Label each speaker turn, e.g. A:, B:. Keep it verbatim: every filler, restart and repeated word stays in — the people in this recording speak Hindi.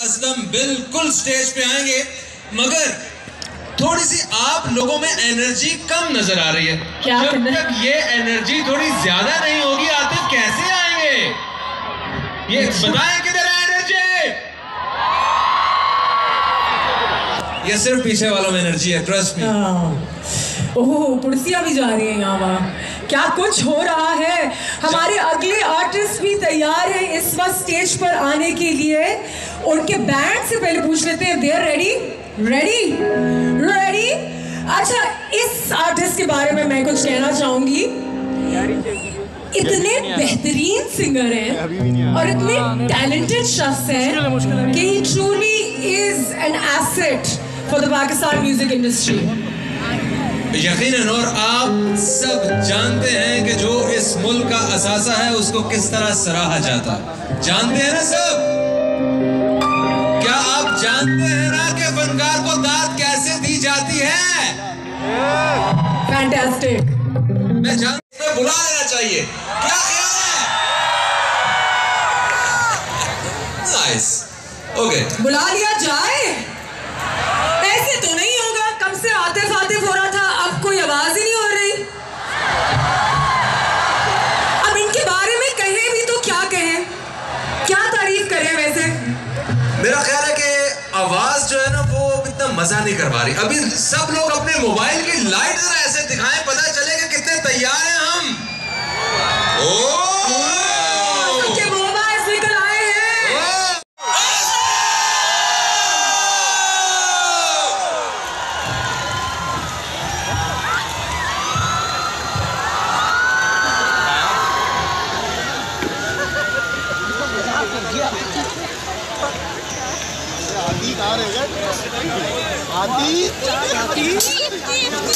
A: असलम बिल्कुल स्टेज पे आएंगे, मगर थोड़ी सी आप लोगों में एनर्जी कम नजर आ रही है।
B: क्या
A: जब तक ये एनर्जी थोड़ी ज्यादा नहीं होगी आतिफ कैसे आएंगे? ये बताएं किधर है एनर्जी? ये सिर्फ पीछे वालों में एनर्जी है, ट्रस्ट मी।
B: ओह, कुर्सियां भी जा रही हैं यहाँ वहाँ। क्या कुछ हो रहा है। हमारे अगले आर्टिस्ट भी तैयार हैं इस वक्त स्टेज पर आने के लिए। उनके बैंड से पहले पूछ लेते हैं, देयर रेडी? रेडी रेडी अच्छा, इस आर्टिस्ट के बारे में मैं कुछ कहना चाहूंगी। इतने बेहतरीन सिंगर हैं और इतने टैलेंटेड शख्स हैं कि he truly is an asset for the Pakistan music industry.
A: यकीनन, और आप सब जानते हैं कि जो इस मुल्क का असासा है उसको किस तरह सराहा जाता है। जानते हैं ना सब? क्या आप जानते हैं ना कि फनकार को दाद कैसे दी जाती है?
B: फैंटास्टिक।
A: मैं जानता हूं, बुला लेना चाहिए। क्या ख्याल है? नाइस, ओके,
B: बुला लिया जाए। ऐसे तो नहीं होगा, कब से आतिफ आतिफ हो रहा था, अब कोई आवाज ही नहीं हो रही। अब इनके बारे में कहें भी तो क्या कहें, क्या तारीफ करें? वैसे
A: मेरा ख्याल है कि आवाज जो है ना वो इतना मजा नहीं करवा रही। अभी सब लोग अपने मोबाइल की लाइट जरा ऐसे दिखाएं, पता चले कि कितने तैयार हैं हम। ओ
B: सबके मोबाइल निकल आए हैं।
C: आदि आदि